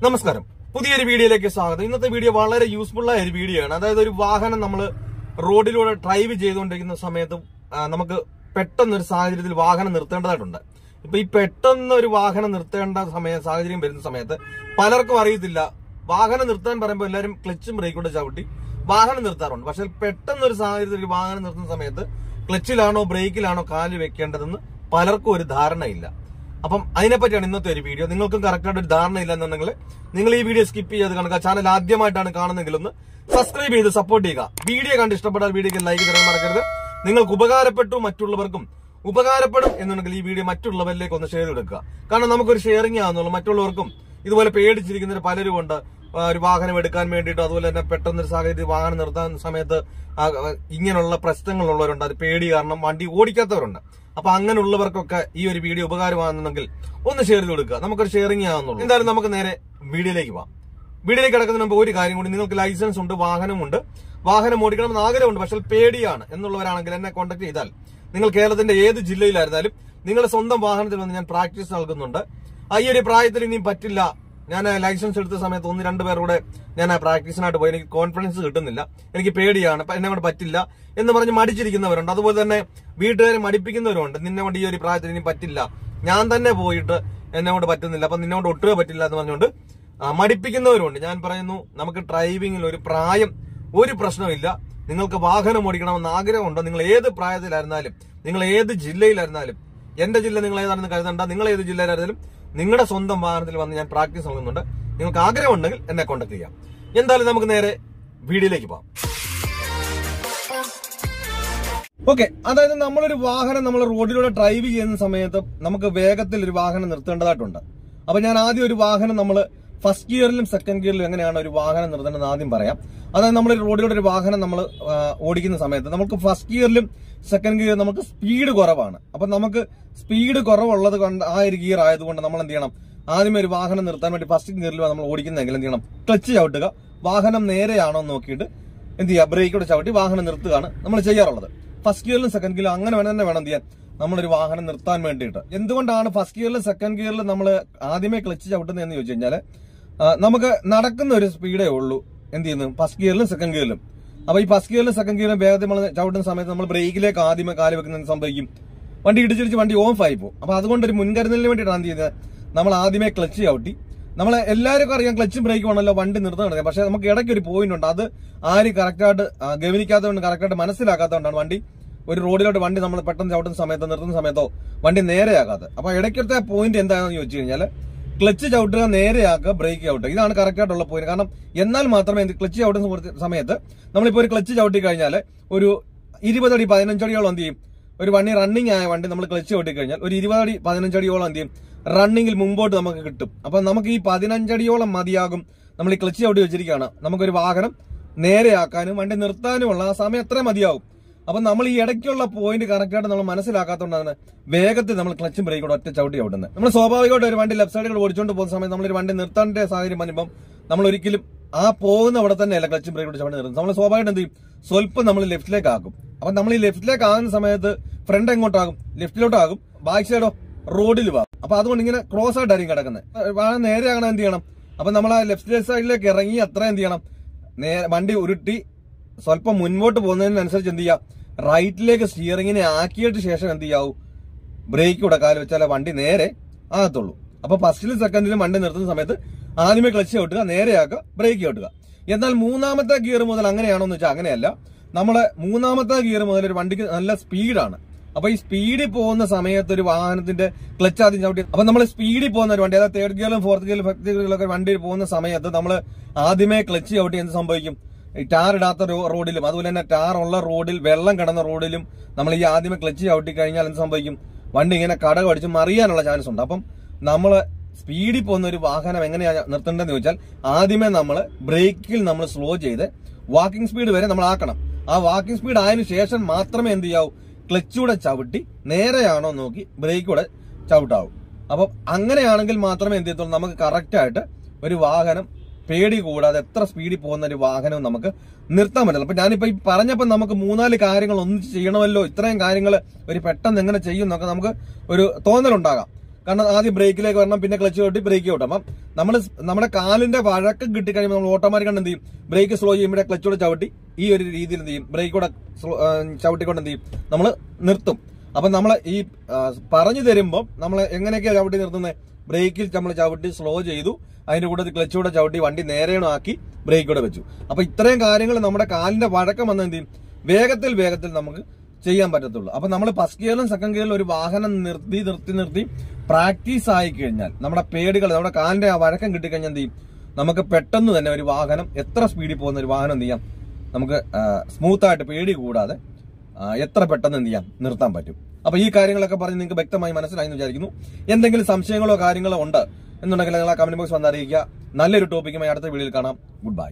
നമസ്കാരം, പുതിയൊരു വീഡിയോയിലേക്ക് സ്വാഗതം. ഇന്നത്തെ വീഡിയോ വളരെ യൂസ്ഫുൾ ആയ ഒരു വീഡിയോ ആണ്. അതായത് ഒരു വാഹനം നമ്മൾ റോഡിലൂടെ ഡ്രൈവ് ചെയ്തുകൊണ്ടിരിക്കുന്ന സമയത്ത് നമുക്ക് പെട്ടെന്നൊരു സാഹചര്യത്തിൽ വാഹനം നിർത്തേണ്ടതായിട്ടുണ്ട്. ഇപ്പൊ ഈ പെട്ടെന്ന് ഒരു വാഹനം നിർത്തേണ്ട സാഹചര്യം വരുന്ന സമയത്ത് പലർക്കും അറിയത്തില്ല. വാഹനം നിർത്താൻ പറയുമ്പോൾ എല്ലാവരും ക്ലച്ചും ബ്രേക്കൂടെ ചവിട്ടി വാഹനം നിർത്താറുണ്ട്. പക്ഷെ പെട്ടെന്നൊരു സാഹചര്യത്തിൽ വാഹനം നിർത്തുന്ന സമയത്ത് ക്ലച്ചിലാണോ ബ്രേക്കിലാണോ കാല് വെക്കേണ്ടതെന്ന് പലർക്കും ഒരു ധാരണയില്ല. അപ്പം അതിനെപ്പറ്റിയാണ് ഇന്നത്തെ ഒരു വീഡിയോ. നിങ്ങൾക്കും കറക്റ്റായിട്ട് ഒരു ധാരണ ഇല്ലെന്നുണ്ടെങ്കിൽ നിങ്ങൾ ഈ വീഡിയോ സ്കിപ്പ് ചെയ്ത് കാണുക. ചാനൽ ആദ്യമായിട്ടാണ് കാണുന്നെങ്കിൽ ഒന്ന് സബ്സ്ക്രൈബ് ചെയ്ത് സപ്പോർട്ട് ചെയ്യുക. വീഡിയോ കണ്ട് ഇഷ്ടപ്പെട്ടാൽ വീഡിയോക്ക് ലൈക്ക് തരാൻ മറക്കരുത്. നിങ്ങൾക്ക് ഉപകാരപ്പെട്ടു, മറ്റുള്ളവർക്കും ഉപകാരപ്പെടും എന്നുണ്ടെങ്കിൽ ഈ വീഡിയോ മറ്റുള്ളവരിലേക്ക് ഒന്ന് ഷെയർ കൊടുക്കുക. കാരണം നമുക്കൊരു ഷെയറിംഗ് ആണെന്നുള്ളൂ. മറ്റുള്ളവർക്കും ഇതുപോലെ പേടിച്ചിരിക്കുന്നവർ പലരും ഉണ്ട്. ഒരു വാഹനം എടുക്കാൻ വേണ്ടിയിട്ട്, അതുപോലെ തന്നെ പെട്ടെന്നൊരു സാഹചര്യത്തിൽ വാഹനം നിർത്താൻ സമയത്ത് ഇങ്ങനെയുള്ള പ്രശ്നങ്ങളുള്ളവരുണ്ട്. അത് പേടി കാരണം വണ്ടി ഓടിക്കാത്തവരുണ്ട്. അപ്പൊ അങ്ങനെയുള്ളവർക്കൊക്കെ ഈ ഒരു വീഡിയോ ഉപകാരമാണെന്നുണ്ടെങ്കിൽ ഒന്ന് ഷെയർ ചെയ്ത് കൊടുക്കുക. നമുക്കൊരു ഷെയറിംഗ് ആണെന്നുള്ളൂ. എന്തായാലും നമുക്ക് നേരെ വീഡിയോയിലേക്ക് പോവാം. വീഡിയോയിലേക്ക് കിടക്കുന്നതിന് മുമ്പ് ഒരു കാര്യം കൂടി, നിങ്ങൾക്ക് ലൈസൻസ് ഉണ്ട്, വാഹനമുണ്ട്, വാഹനം ഓടിക്കണമെന്ന് ആഗ്രഹമുണ്ട്, പക്ഷെ പേടിയാണ് എന്നുള്ളവരാണെങ്കിൽ എന്നെ കോൺടാക്ട് ചെയ്താൽ നിങ്ങൾ കേരളത്തിന്റെ ഏത് ജില്ലയിലായിരുന്നാലും നിങ്ങളുടെ സ്വന്തം വാഹനത്തിൽ വന്ന് ഞാൻ പ്രാക്ടീസ് നൽകുന്നുണ്ട്. ഈ ഒരു പ്രായത്തിൽ ഇനിയും പറ്റില്ല, ഞാൻ ലൈസൻസ് എടുത്ത സമയത്ത് 1-2 പേരുടെ ഞാൻ പ്രാക്ടീസിനായിട്ട് പോയി, എനിക്ക് കോൺഫിഡൻസ് കിട്ടുന്നില്ല, എനിക്ക് പേടിയാണ്, എന്നെ കൊണ്ട് പറ്റില്ല എന്ന് പറഞ്ഞ് മടിച്ചിരിക്കുന്നവരുണ്ട്. അതുപോലെ തന്നെ വീട്ടുകാരെ മടിപ്പിക്കുന്നവരുണ്ട്. നിന്നെ കൊണ്ട് ഈ ഒരു പ്രായത്തിൽ ഇനി പറ്റില്ല, ഞാൻ തന്നെ പോയിട്ട് എന്നെ കൊണ്ട് പറ്റുന്നില്ല, അപ്പൊ നിന്നെ കൊണ്ട് ഒട്ടുമേ പറ്റില്ല എന്ന് പറഞ്ഞുകൊണ്ട് മടിപ്പിക്കുന്നവരുണ്ട്. ഞാൻ പറയുന്നു, നമുക്ക് ഡ്രൈവിംഗിൽ ഒരു പ്രായം ഒരു പ്രശ്നമില്ല. നിങ്ങൾക്ക് വാഹനം ഓടിക്കണമെന്ന് ആഗ്രഹമുണ്ടോ, നിങ്ങൾ ഏത് പ്രായത്തിലായിരുന്നാലും, നിങ്ങൾ ഏത് ജില്ലയിലായിരുന്നാലും, എന്റെ ജില്ല നിങ്ങൾ ഏതാണെന്ന് കരുതണ്ട, നിങ്ങൾ ഏത് ജില്ലയിലായിരുന്നാലും നിങ്ങളുടെ സ്വന്തം വാഹനത്തിൽ വന്ന് ഞാൻ പ്രാക്ടീസ് നൽകുന്നുണ്ട്. നിങ്ങൾക്ക് ആഗ്രഹമുണ്ടെങ്കിൽ എന്നെ കോൺടാക്ട് ചെയ്യാം. എന്തായാലും നമുക്ക് നേരെ വീഡിയോയിലേക്ക് പോകാം. ഓക്കെ, അതായത് നമ്മളൊരു വാഹനം നമ്മൾ റോഡിലൂടെ ഡ്രൈവ് ചെയ്യുന്ന സമയത്ത് നമുക്ക് വേഗത്തിൽ ഒരു വാഹനം നിർത്തേണ്ടതായിട്ടുണ്ട്. അപ്പൊ ഞാൻ ആദ്യം ഒരു വാഹനം നമ്മൾ ഫസ്റ്റ് ഗിയറിലും സെക്കൻഡ് ഗിയറിലും എങ്ങനെയാണ് ഒരു വാഹനം നിർത്തേണ്ടതെന്ന് ആദ്യം പറയാം. അതായത് നമ്മൾ റോഡിലൂടെ ഒരു വാഹനം നമ്മൾ ഓടിക്കുന്ന സമയത്ത് നമുക്ക് ഫസ്റ്റ് ഗിയറിലും സെക്കൻഡ് ഗിയർ നമുക്ക് സ്പീഡ് കുറവാണ്. അപ്പൊ നമുക്ക് സ്പീഡ് കുറവുള്ളത് കൊണ്ട് ആ ഒരു ഗിയർ ആയതുകൊണ്ട് നമ്മൾ എന്ത് ചെയ്യണം, ആദ്യമേ ഒരു വാഹനം നിർത്താൻ വേണ്ടി ഫസ്റ്റ് ഗിയറിൽ നമ്മൾ ഓടിക്കുന്നെങ്കിൽ എന്ത് ചെയ്യണം, ക്ലച്ച് ചവിട്ടുക. വാഹനം നേരെയാണോ നോക്കിയിട്ട് എന്ത് ചെയ്യുക, ബ്രേക്കോടെ ചവിട്ടി വാഹനം നിർത്തുകയാണ് നമ്മൾ ചെയ്യാറുള്ളത്. ഫസ്റ്റ് ഗിയറിലും സെക്കൻഡ് ഗിയറിലും അങ്ങനെ തന്നെ വേണം എന്ത് ചെയ്യാൻ, നമ്മളൊരു വാഹനം നിർത്താൻ വേണ്ടിയിട്ട്. എന്തുകൊണ്ടാണ് ഫസ്റ്റ് ഗിയറിലും സെക്കൻഡ് ഗിയറിലും നമ്മൾ ആദ്യമേ ക്ലച്ച് ചവിട്ടുന്നതെന്ന് ചോദിച്ചു കഴിഞ്ഞാൽ, നമുക്ക് നടക്കുന്ന ഒരു സ്പീഡേ ഉള്ളൂ എന്ത് ചെയ്യുന്നു ഫസ്റ്റ് ഗിയറിലും സെക്കൻഡ് ഗിയറിലും. അപ്പൊ ഈ ഫസ്റ്റ് ഗിയറിലും സെക്കൻഡ് ഗിയറിലും വേഗത്തിൽ നമ്മൾ ചവിട്ടുന്ന സമയത്ത് നമ്മൾ ബ്രേക്കിലേക്ക് ആദ്യമേ കാല് വെക്കുന്ന സംഭവിക്കും, വണ്ടി ഇടിച്ചിടിച്ച് വണ്ടി ഓഫ് ആയി പോകും. അപ്പൊ അതുകൊണ്ട് ഒരു മുൻകരുതലിന് വേണ്ടിയിട്ടാണ് എന്ത് ചെയ്യുന്നത്, നമ്മൾ ആദ്യമേ ക്ലച്ച് ചവിട്ടി. നമ്മളെ എല്ലാവർക്കും അറിയാം ക്ലച്ചും ബ്രേക്കും ആണല്ലോ വണ്ടി നിർത്തുന്നത്. പക്ഷെ നമുക്ക് ഇടയ്ക്ക് ഒരു പോയിന്റ് ഉണ്ട്, അത് ആരും കറക്റ്റായിട്ട് ഗവനിക്കാത്തതുകൊണ്ട്, കറക്റ്റായിട്ട് മനസ്സിലാക്കാത്തതുകൊണ്ടാണ് വണ്ടി ഒരു റോഡിലോട്ട് വണ്ടി നമ്മൾ പെട്ടെന്ന് ചവിട്ടുന്ന സമയത്തോ നിർത്തുന്ന സമയത്തോ വണ്ടി നേരെയാകാതെ. അപ്പൊ ഇടയ്ക്കത്തെ പോയിന്റ് എന്താണെന്ന് ചോദിച്ചു കഴിഞ്ഞാൽ, ക്ലച്ച് ചവിട്ടുക, നേരെയാക്കുക, ബ്രേക്ക് ചവിട്ടുക. ഇതാണ് കറക്റ്റായിട്ടുള്ള പോയിന്റ്. കാരണം എന്നാൽ മാത്രമേ ക്ലച്ച് ചവിട്ടുന്ന സമയത്ത് നമ്മളിപ്പോ ഒരു ക്ലച്ച് ചവിട്ടി കഴിഞ്ഞാൽ ഒരു 20 അടി 15 അടിയോളം എന്ത് ചെയ്യും, ഒരു വണ്ടി റണ്ണിങ് ആയ വണ്ടി നമ്മൾ ക്ലച്ച് ചവിട്ടി കഴിഞ്ഞാൽ ഒരു 20 അടി 15 അടിയോളം എന്ത് ചെയ്യും, റണ്ണിങ്ങിൽ മുമ്പോട്ട് നമുക്ക് കിട്ടും. അപ്പൊ നമുക്ക് ഈ 15 അടിയോളം മതിയാകും നമ്മൾ ഈ ക്ലച്ച് ചവിട്ടി വെച്ചിരിക്കുകയാണ്. നമുക്കൊരു വാഹനം നേരെയാക്കാനും വണ്ടി നിർത്താനുമുള്ള ആ സമയം എത്ര മതിയാകും. അപ്പൊ നമ്മൾ ഈ ഇടയ്ക്കുള്ള പോയിന്റ് കറക്റ്റായിട്ട് നമ്മൾ മനസ്സിലാക്കാത്തതുകൊണ്ടാണ് വേഗത്തിൽ നമ്മൾ ക്ലച്ചും ബ്രേക്കോടെ ഒറ്റ ചവിട്ടി ചവിട്ടുന്നത്. നമ്മൾ സ്വാഭാവികമായിട്ട് ഒരു വണ്ടി ലെഫ്റ്റ് സൈഡിൽ ഓടിച്ചുകൊണ്ട് പോകുന്ന സമയത്ത് നമ്മളൊരു വണ്ടി നിർത്താൻ്റെ സാഹചര്യം വരുമ്പം നമ്മൾ ഒരിക്കലും ആ പോകുന്ന അവിടെ തന്നെയല്ല ക്ലച്ചും ബ്രേക്കോടെ ചവിട്ടി നിർത്തുന്നത്. നമ്മൾ സ്വാഭാവികമായിട്ട് എന്ത് ചെയ്യും, സ്വല്പം നമ്മൾ ലെഫ്റ്റിലേക്ക് ആക്കും. അപ്പൊ നമ്മൾ ഈ ലെഫ്റ്റിലേക്ക് ആകുന്ന സമയത്ത് ഫ്രണ്ട് എങ്ങോട്ടാകും, ലെഫ്റ്റിലോട്ടാകും, ബാക്ക് സൈഡോ റോഡിൽ പോകും. അപ്പൊ അതുകൊണ്ട് ഇങ്ങനെ ക്രോസ് ആയിട്ടായിരിക്കും കിടക്കുന്നത്. നേരെയാകണം എന്ത് ചെയ്യണം, അപ്പൊ നമ്മൾ ആ ലെഫ്റ്റ് സൈഡിലേക്ക് ഇറങ്ങി അത്ര എന്ത് ചെയ്യണം, വണ്ടി ഉരുട്ടി സ്വല്പം മുൻപോട്ട് പോകുന്നതിനനുസരിച്ച് എന്ത് ചെയ്യുക, റൈറ്റിലേക്ക് സ്റ്റിയറിങ്ങിനെ ആക്കിയിട്ട് ശേഷം എന്ത് ചെയ്യാവൂ, ബ്രേക്ക് കൂടെ കാല് വെച്ചാലേ വണ്ടി നേരെ ആകത്തുള്ളൂ. അപ്പൊ ഫസ്റ്റിലും സെക്കൻഡിലും വണ്ടി നിർത്തുന്ന സമയത്ത് ആദ്യമേ ക്ലച്ച് ചവിട്ടുക, നേരെയാക്കുക, ബ്രേക്ക് ചവിട്ടുക. എന്നാൽ മൂന്നാമത്തെ ഗിയർ മുതൽ അങ്ങനെയാണോ എന്ന് വെച്ചാൽ അങ്ങനെയല്ല. നമ്മള് മൂന്നാമത്തെ ഗിയർ മുതൽ ഒരു വണ്ടിക്ക് നല്ല സ്പീഡാണ്. അപ്പൊ ഈ സ്പീഡിൽ പോകുന്ന സമയത്ത് ഒരു വാഹനത്തിന്റെ ക്ലച്ച് ആദ്യം ചവിട്ടി, അപ്പൊ നമ്മൾ സ്പീഡിൽ പോകുന്ന ഒരു വണ്ടി, അതായത് തേർഡ് ഗിയറിലും ഫോർത്ത് ഗിയറിലും ഫിഫ്ത്ത് ഗിയറിലൊക്കെ വണ്ടി പോകുന്ന സമയത്ത് നമ്മൾ ആദ്യമേ ക്ലച്ച് ചവിട്ടി എന്ത് സംഭവിക്കും, ടാർ ഇടാത്ത റോഡിലും അതുപോലെ തന്നെ ടാർ ഉള്ള റോഡിൽ, വെള്ളം കിടന്ന റോഡിലും നമ്മൾ ഈ ആദ്യമേ ക്ലച്ച് ചവിട്ടി കഴിഞ്ഞാൽ എന്ത് സംഭവിക്കും, വണ്ടി ഇങ്ങനെ കടകടിച്ച് മറിയാനുള്ള ചാൻസ് ഉണ്ട്. അപ്പം നമ്മൾ സ്പീഡിൽ പോകുന്ന ഒരു വാഹനം എങ്ങനെയാണ് നിർത്തേണ്ടതെന്ന് ചോദിച്ചാൽ, ആദ്യമേ നമ്മൾ ബ്രേക്കിൽ നമ്മൾ സ്ലോ ചെയ്ത് വാക്കിംഗ് സ്പീഡ് വരെ നമ്മൾ ആക്കണം. ആ വാക്കിംഗ് സ്പീഡ് ആയതിനു ശേഷം മാത്രമേ എന്ത് ചെയ്യാവൂ, ക്ലച്ചൂടെ ചവിട്ടി നേരെയാണോ നോക്കി ബ്രേക്കൂടെ ചവിട്ടാവും. അപ്പം അങ്ങനെയാണെങ്കിൽ മാത്രമേ എന്ത് ചെയ്യത്തുള്ളൂ, നമുക്ക് കറക്റ്റായിട്ട് ഒരു വാഹനം പേടി കൂടാതെ എത്ര സ്പീഡിൽ പോകുന്ന ഒരു വാഹനവും നമുക്ക് നിർത്താൻ പറ്റില്ല. അപ്പൊ ഞാനിപ്പോ ഈ പറഞ്ഞപ്പോൾ നമുക്ക് 3-4 കാര്യങ്ങൾ ഒന്നിച്ച് ചെയ്യണമല്ലോ, ഇത്രയും കാര്യങ്ങൾ ഒരു പെട്ടെന്ന് എങ്ങനെ ചെയ്യും എന്നൊക്കെ നമുക്ക് ഒരു തോന്നലുണ്ടാകാം. കാരണം ആദ്യം ബ്രേക്കിലേക്ക് വരണം, പിന്നെ ക്ലച്ച് ചവിട്ടി ബ്രേക്ക് ചവിട്ടും. അപ്പം നമ്മുടെ കാലിന്റെ വഴക്കം കിട്ടിക്കഴിയുമ്പോൾ നമ്മൾ ഓട്ടോമാറ്റിക്കാണ് എന്ത് ചെയ്യും, ബ്രേക്ക് സ്ലോ ചെയ്യുമ്പോൾ ക്ലച്ചോടെ ചവിട്ടി ഈ ഒരു രീതിയിൽ എന്ത് ചെയ്യും, ബ്രേക്കോടെ ചവിട്ടിക്കൊണ്ട് എന്ത് ചെയ്യും, നമ്മൾ നിർത്തും. അപ്പൊ നമ്മൾ ഈ പറഞ്ഞു തരുമ്പോൾ നമ്മൾ എങ്ങനെയൊക്കെയാണ് ചവിട്ടി നിർത്തുന്നത്, ബ്രേക്കിൽ നമ്മൾ ചവിട്ടി സ്ലോ ചെയ്തു, അതിന്റെ കൂടെ ക്ലച്ചൂടെ ചവിട്ടി വണ്ടി നേരെയാണോ ആക്കി ബ്രേക്കോടെ വെച്ചു. അപ്പൊ ഇത്രയും കാര്യങ്ങൾ നമ്മുടെ കാലിന്റെ വഴക്കം വന്ന് എന്ത് ചെയ്യും, വേഗത്തിൽ നമുക്ക് ചെയ്യാൻ പറ്റത്തുള്ളൂ. അപ്പൊ നമ്മൾ ഫസ്റ്റ് ഗിയറിലും സെക്കൻഡ് ഗിയറിലും ഒരു വാഹനം നിർത്തി പ്രാക്ടീസ് ആയി കഴിഞ്ഞാൽ നമ്മുടെ പേടികൾ, നമ്മുടെ കാലിന്റെ ആ വഴക്കം കിട്ടിക്കഴിഞ്ഞാൽ എന്ത് ചെയ്യും, നമുക്ക് പെട്ടെന്ന് തന്നെ ഒരു വാഹനം, എത്ര സ്പീഡിൽ പോകുന്ന ഒരു വാഹനം എന്ത് ചെയ്യാം, നമുക്ക് സ്മൂത്ത് ആയിട്ട് പേടി കൂടാതെ എത്ര പെട്ടെന്ന് എന്ത് ചെയ്യാം, നിർത്താൻ പറ്റും. അപ്പൊ ഈ കാര്യങ്ങളൊക്കെ പറഞ്ഞ് നിങ്ങൾക്ക് വ്യക്തമായി മനസ്സിലായി എന്ന് വിചാരിക്കുന്നു. എന്തെങ്കിലും സംശയങ്ങളോ കാര്യങ്ങളോ ഉണ്ട് എന്നുണ്ടെങ്കിൽ നിങ്ങൾ ആ കമന്റ് ബോക്സ് വന്നറിയിക്കുക. നല്ലൊരു ടോപ്പിക്കുമായി അടുത്ത വീഡിയോയിൽ കാണാം. Good bye.